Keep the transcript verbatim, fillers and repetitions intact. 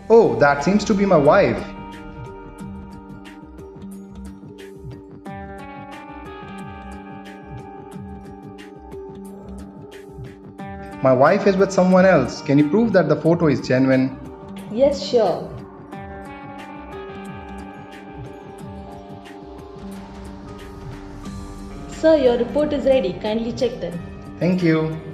Oh, that seems to be my wife. My wife is with someone else. Can you prove that the photo is genuine? Yes, sure. Sir, your report is ready. Kindly check them. Thank you.